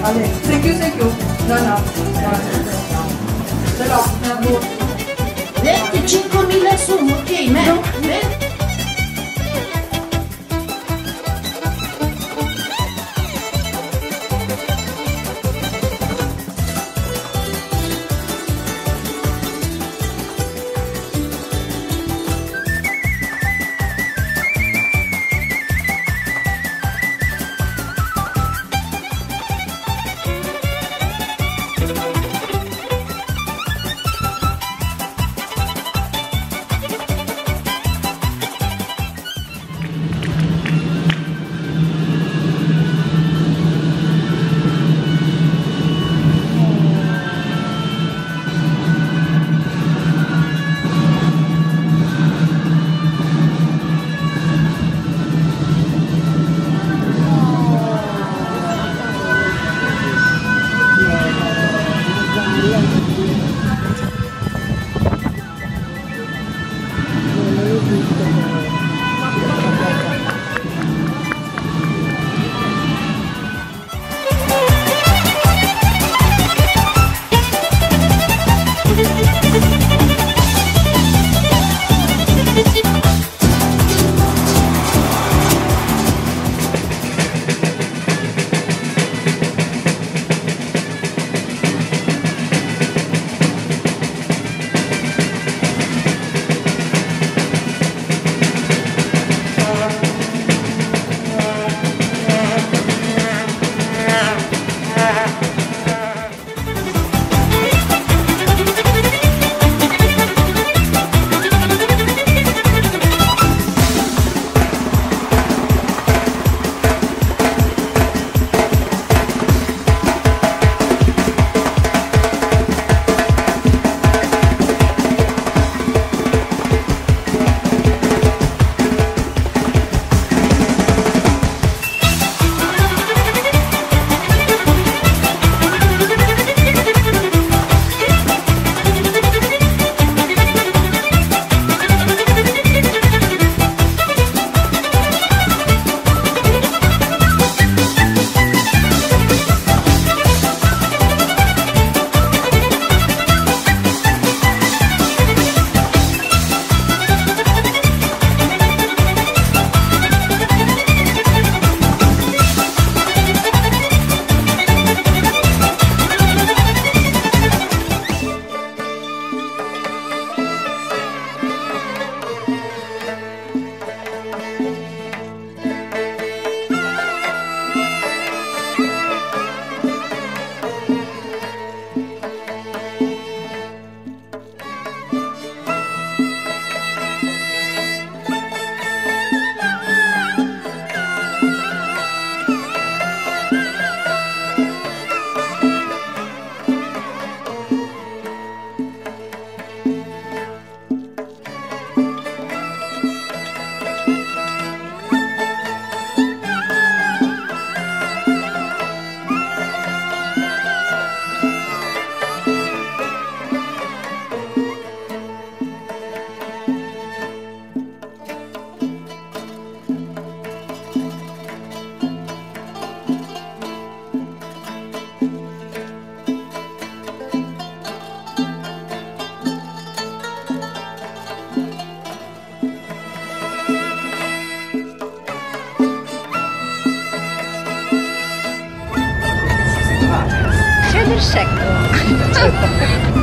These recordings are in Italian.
Thank you. No. Ce l'ho. 25.000 su, ok, me. del secco.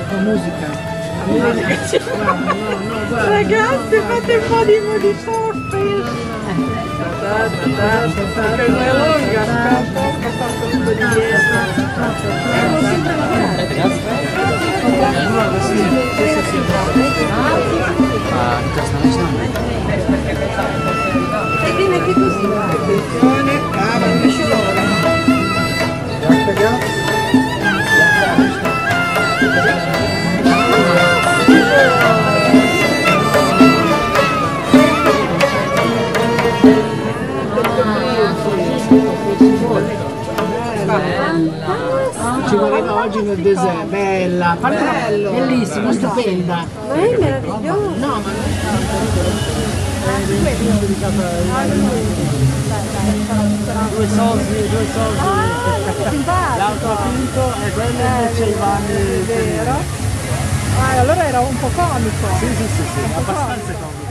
musica. Ragazzi, fate un po' di forte. Perché non è lunga, aspetta, ho fatto un po' di dietro. E viene anche così. Attenzione, cava invece l'ora. Ci voleva oggi nel deserto, bella, bellissima, stupenda. Ma è meraviglioso. No, ma due soldi, l'altro quinto e quello invece i vanni. Vero? Ah, allora era un po' comico. Sì, abbastanza comico.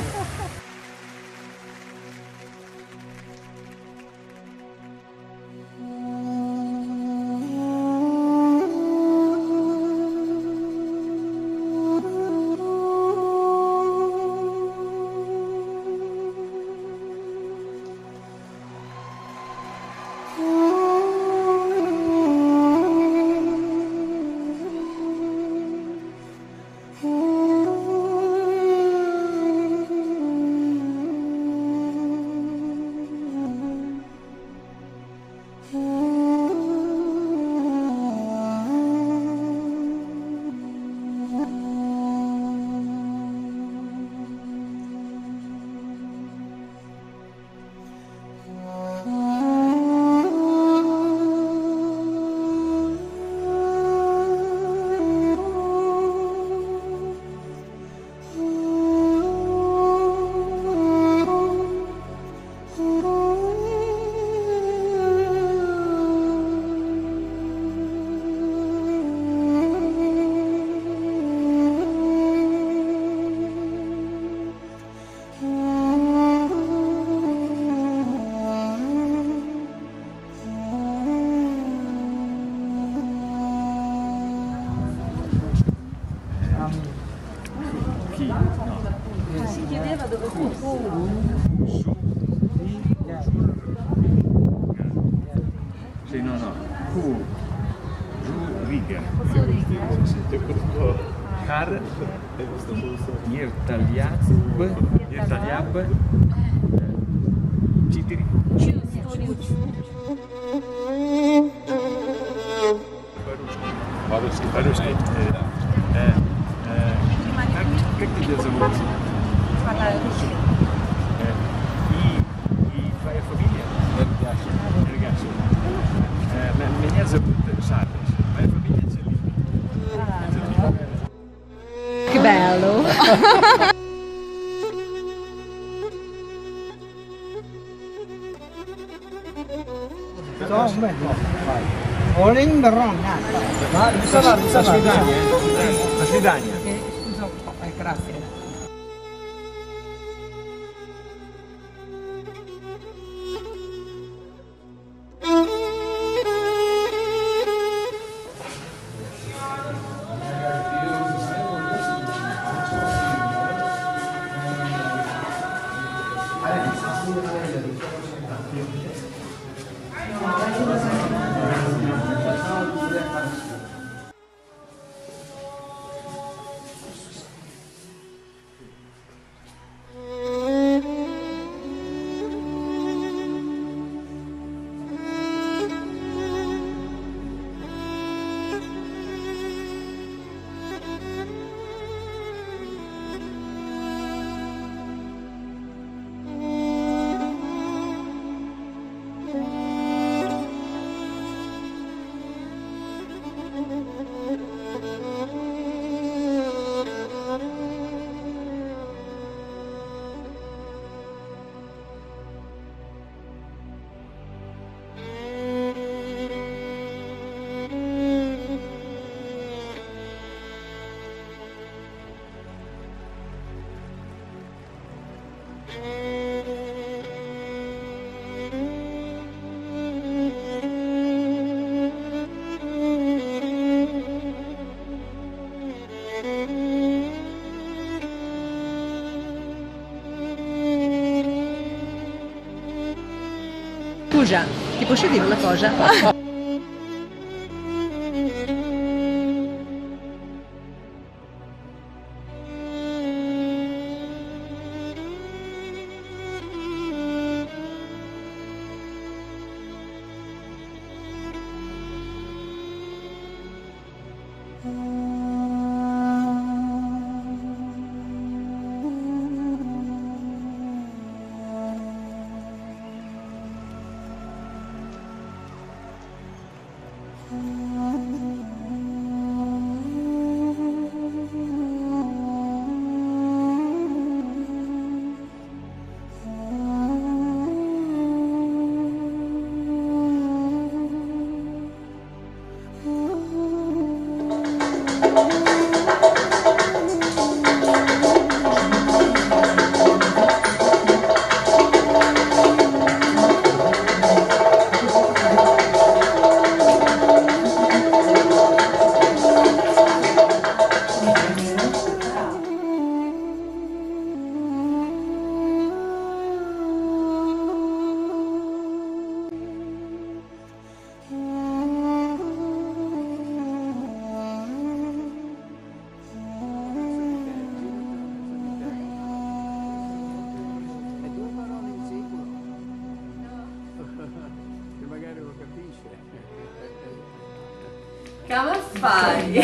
Si chiedeva dove fosse. Sì, no. Q. Riga. Har. Yertaliab. Citiri. Baruski. Как тебя зовут? И твоя фамилия? Эргаши. Меня зовут Шарлеш. Моя фамилия Целлини. Che bello! Олень Рон. До свидания. До свидания. Scusa un po', grazie. cosa? Ti posso dire una cosa? Come fai?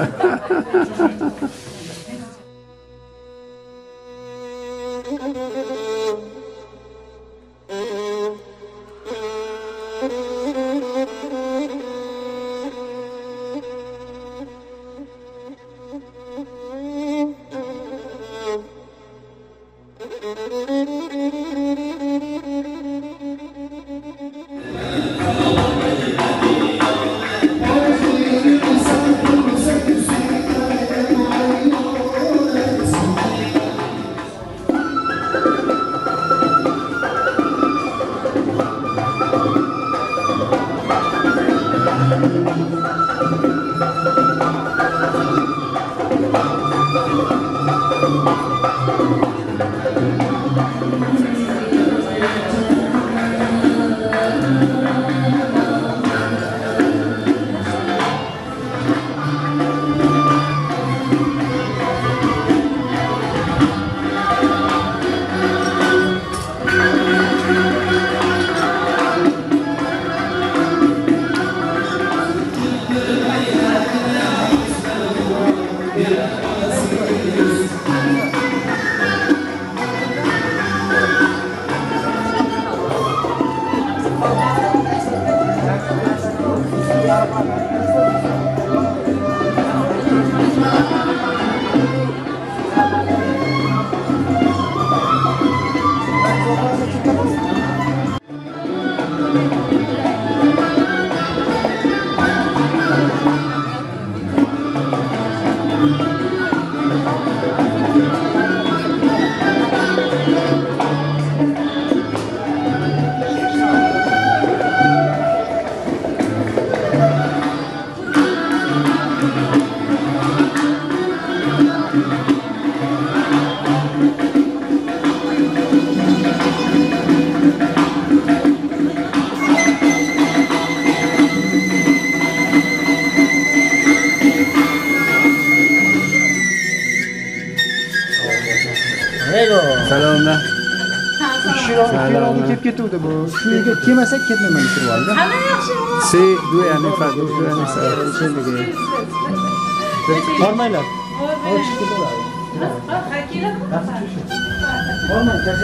سلام نه Uscirono che piaciuto, che ma sai che mi hai trovato? Sì, 2 anni fa, 2 anni fa. Ormai là. Oggi che dove? Ormai già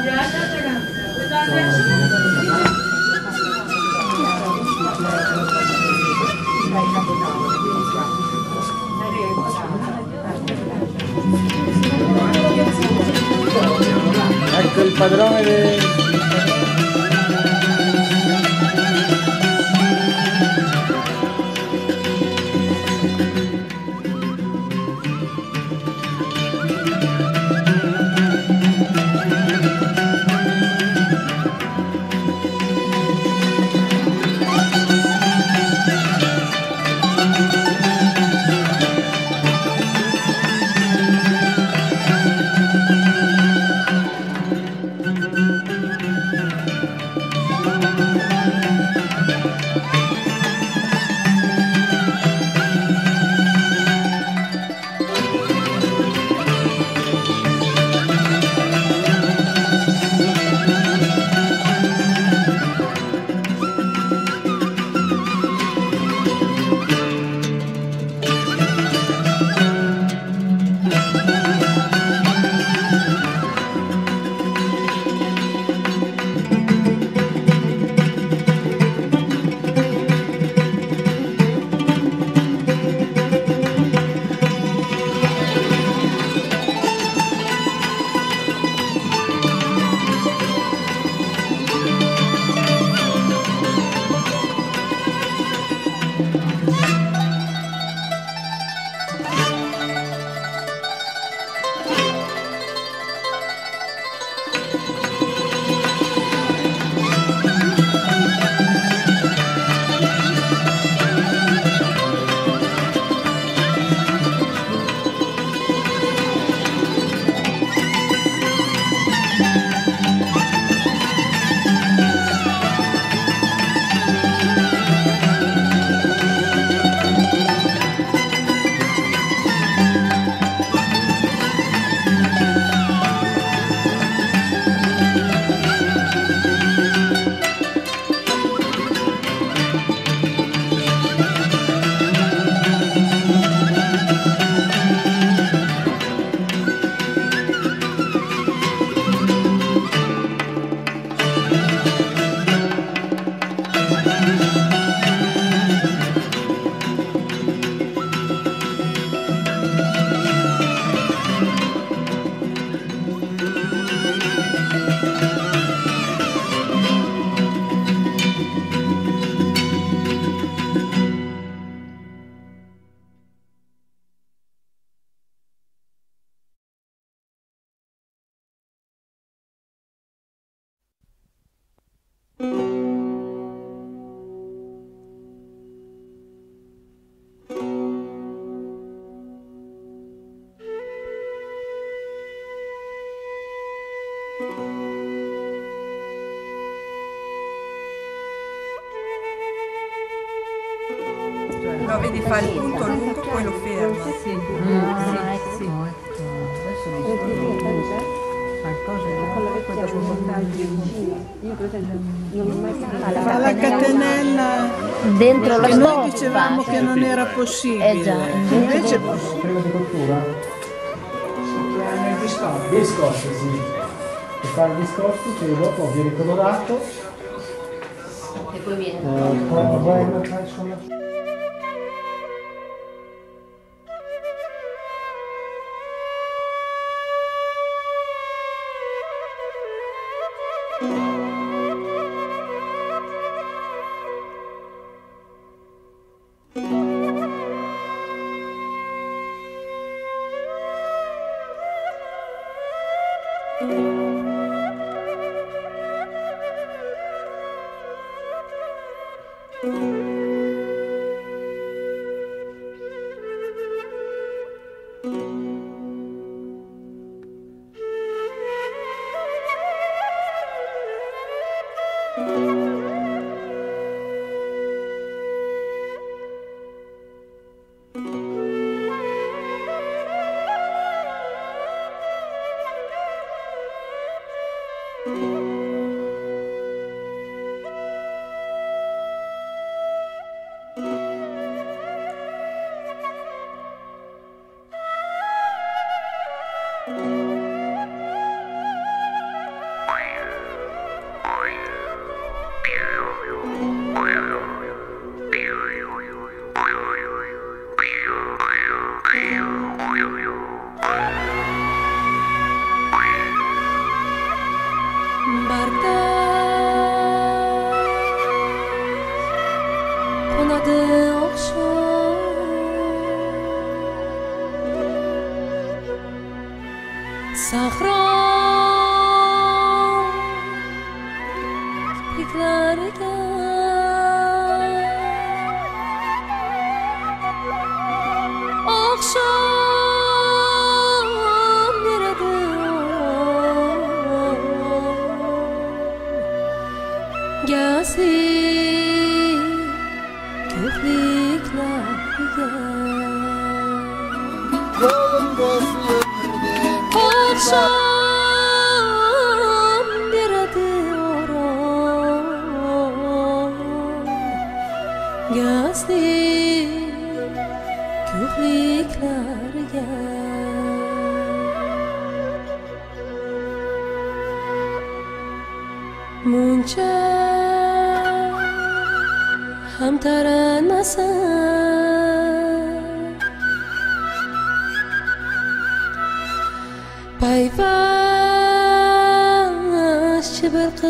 Ecco il padrone del... No, vedi, fa il punto lungo, poi lo ferma. Sì. Sì. Fa la catenella Dentro la che noi stoffa. dicevamo che non era possibile. Già, Invece Prima di cottura? Il biscotto. Biscotto, sì. Per fare il biscotto che dopo viene colorato. E poi viene. Poi lo fai sulla...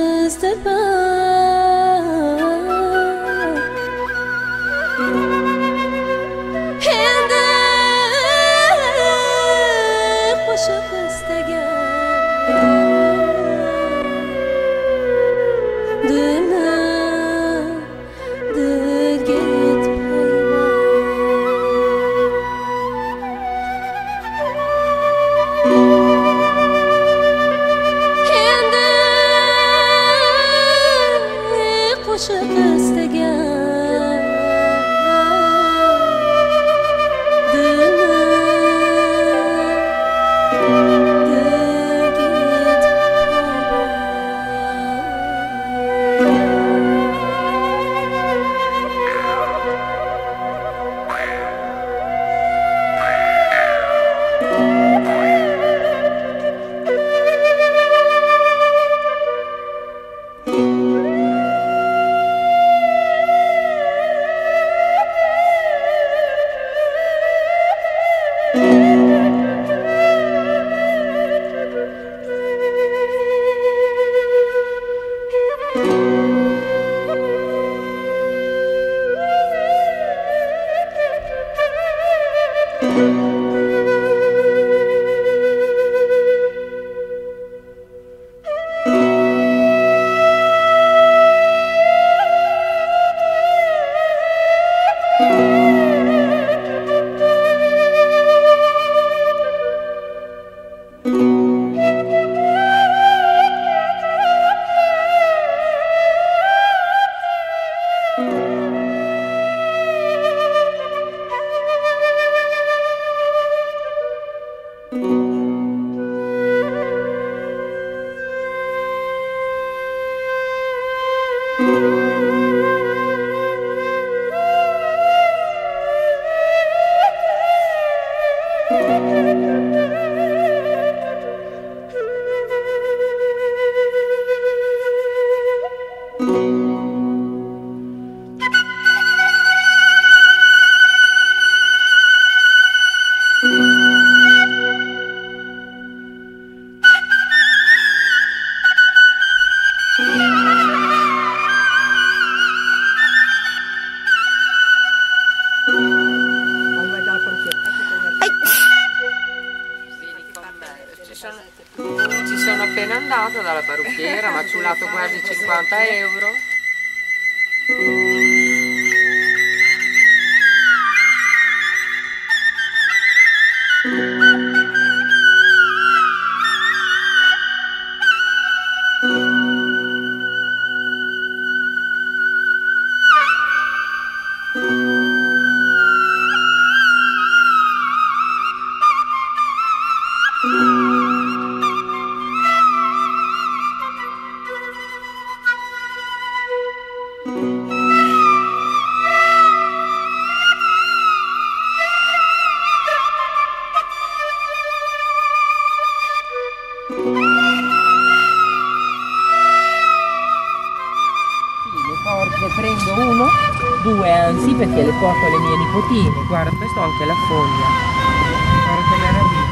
Bye. Ci sono appena andata dalla parrucchiera, mi ha ciulato quasi 50 euro. Prendo uno, due anzi, perché le porto alle mie nipotine. Guarda, questo ho anche la foglia. Guarda che meraviglia.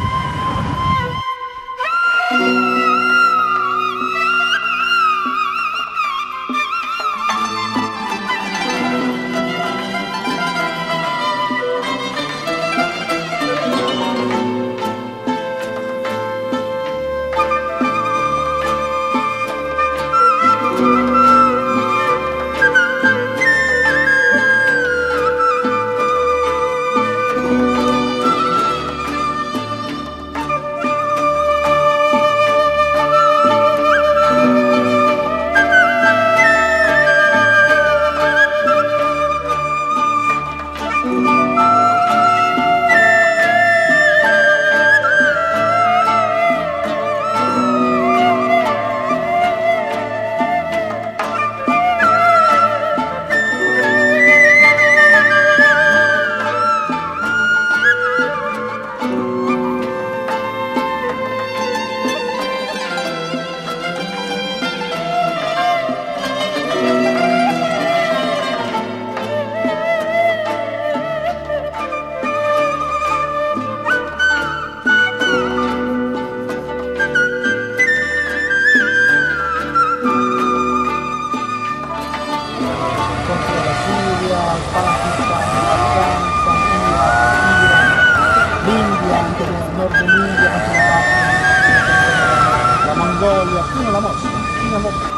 La Mongolia, fino alla Mosca, fino a Mosca.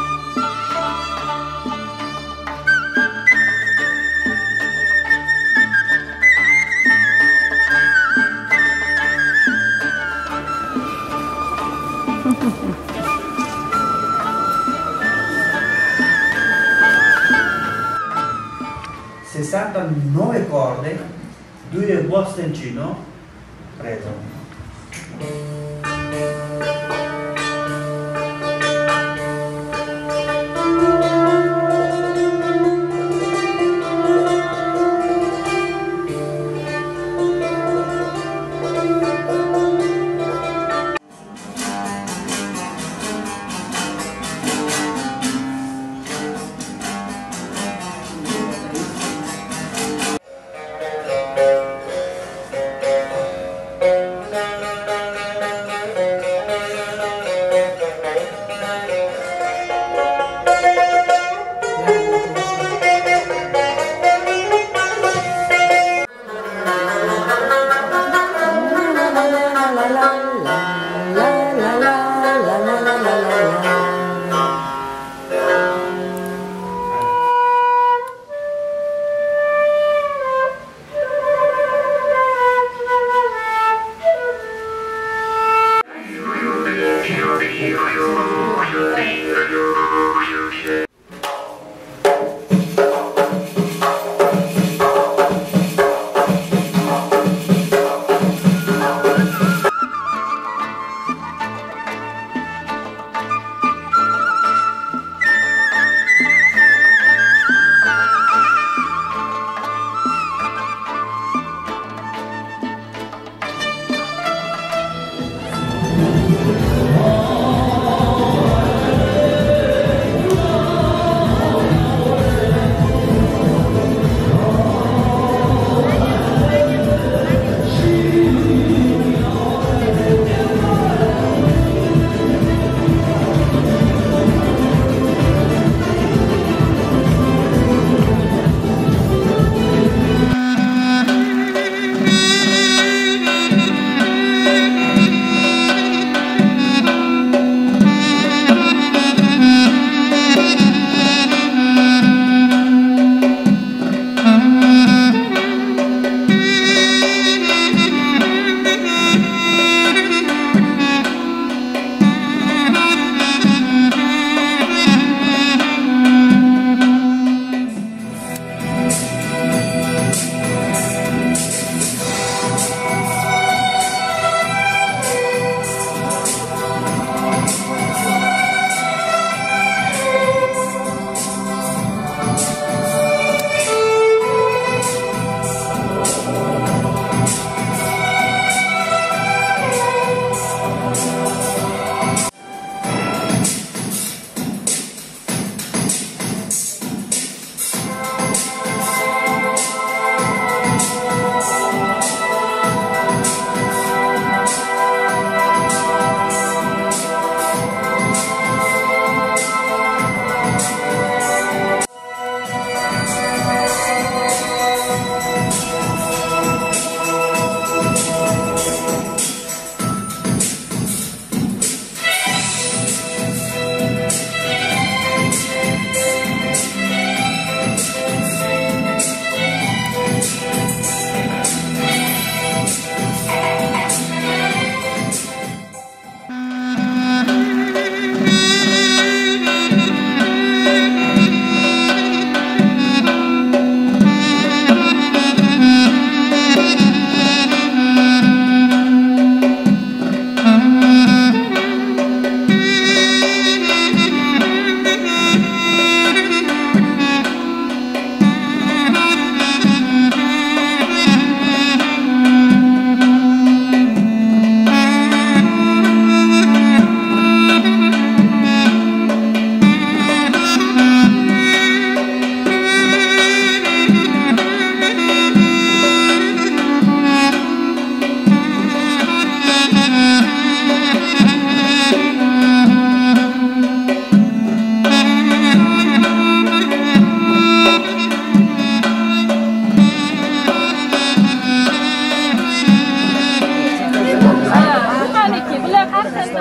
...69 corde, 2 bostencino, preso.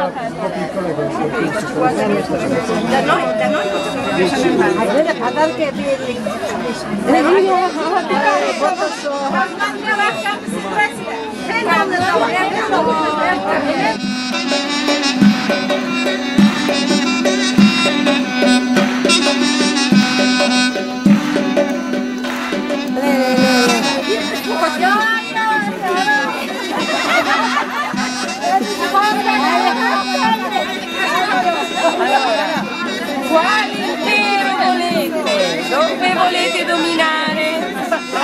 po' piccole questo. Da noi Quale impero volete? Dove volete dominare?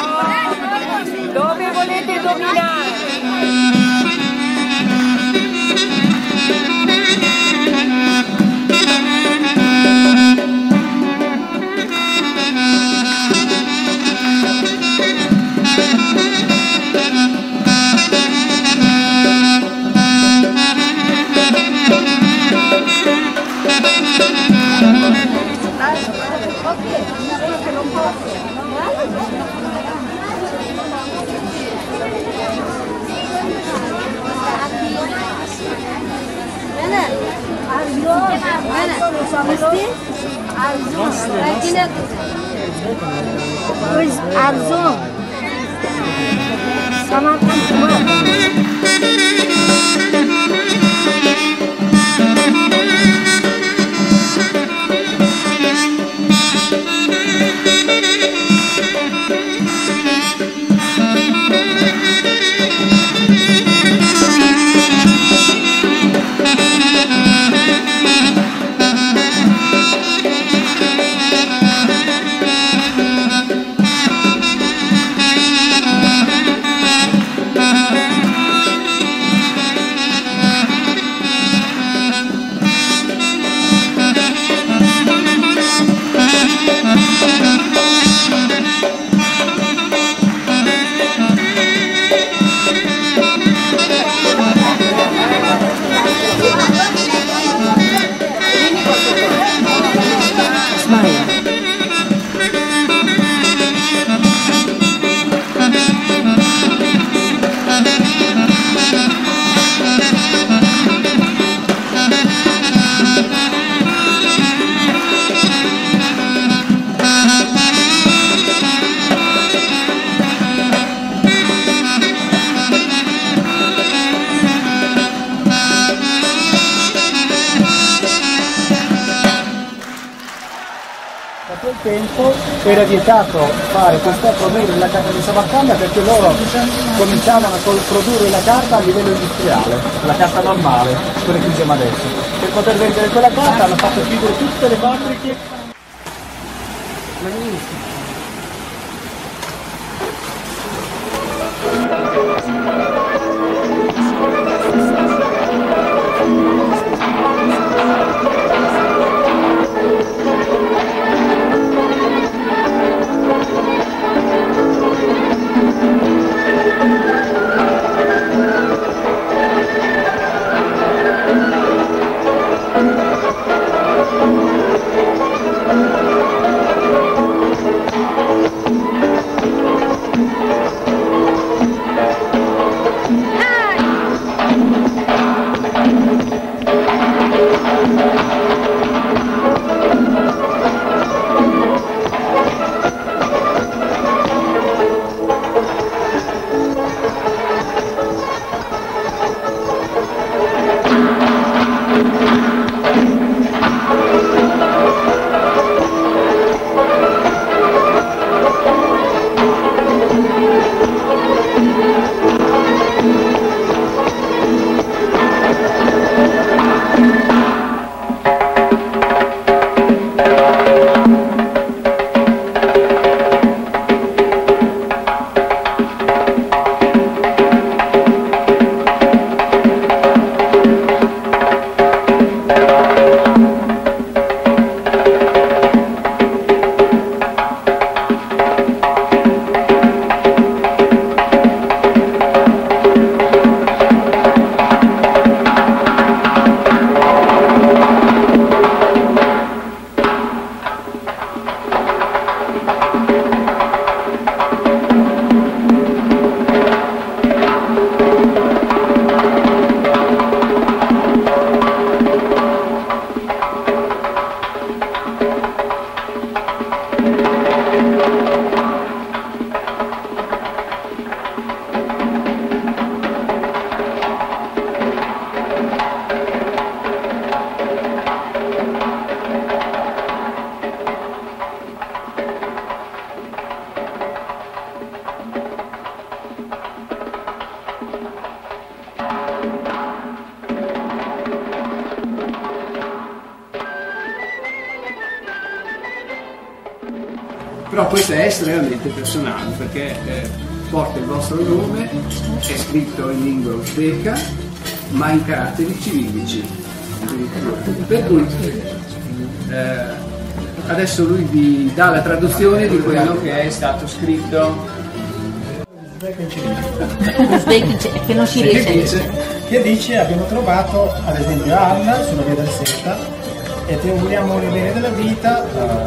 Dove volete dominare? Tempo era vietato fare questa produrre la carta di Samarcanda perché loro cominciavano a produrre la carta a livello industriale, la carta normale, quella che usiamo adesso. Per poter vendere quella carta hanno fatto chiudere tutte le fabbriche. Magnifico. Però questo è estremamente personale perché porta il vostro nome, è scritto in lingua uzbeka, ma in caratteri cirillici. Per cui adesso lui vi dà la traduzione di quello che è stato scritto. Che non si riesce. Che dice abbiamo trovato ad esempio Anna sulla via del Seta e ti auguriamo il bene della vita,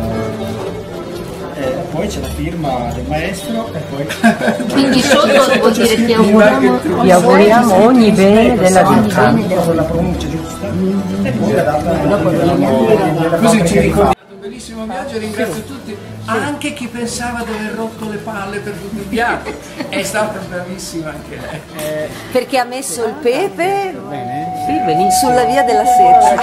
e poi c'è la firma del maestro e poi Quindi sotto vuol dire ti auguriamo ogni bene della vita. con la pronuncia giusta e poi la data Così ci ricordiamo un bellissimo viaggio e ringrazio tutti, anche chi pensava di aver rotto le palle per tutto il viaggio. È stata bravissima anche lei. Perché ha messo il pepe Sì, benissimo. sulla via della seta.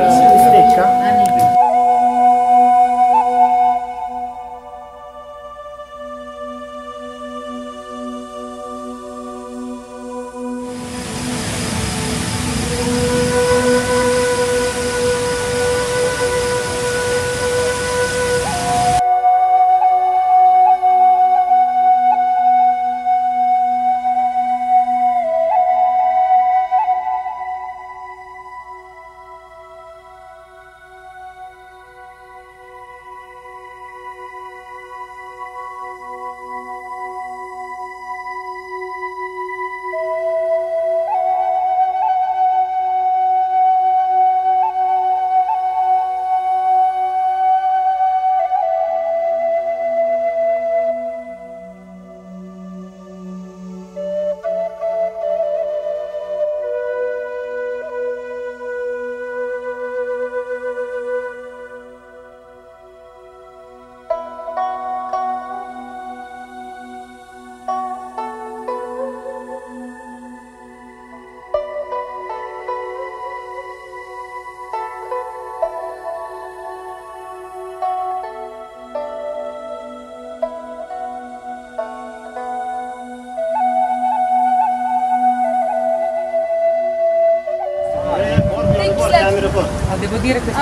Devo dire che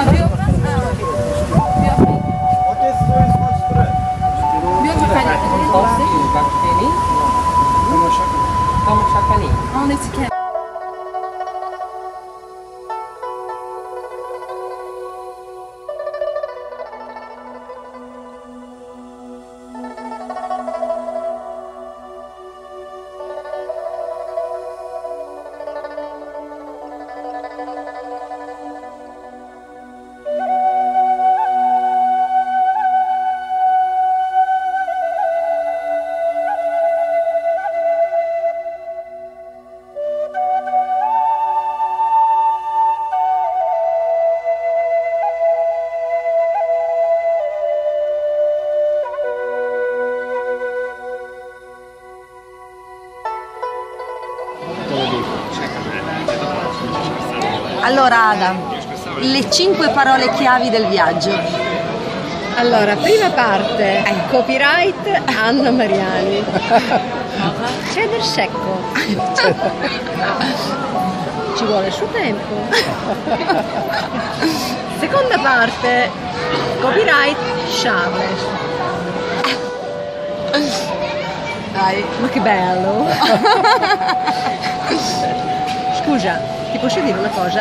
Allora Ada, le 5 parole chiavi del viaggio. Allora, prima parte, copyright Anna Mariani. C'è del secco. Ci vuole il suo tempo. Seconda parte, copyright Charles. Dai. Ma che bello. Scusa, ti posso dire una cosa?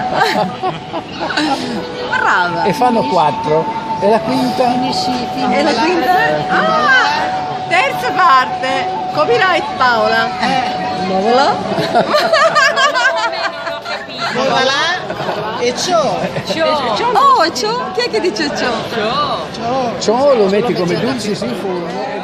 Brava. e fanno 4 e la quinta E la quinta? Ah! Terza parte, copyright Paola. Nuovola. e ciò Oh, ciò? Chi è che dice ciò? ciò lo metti come dulce si forno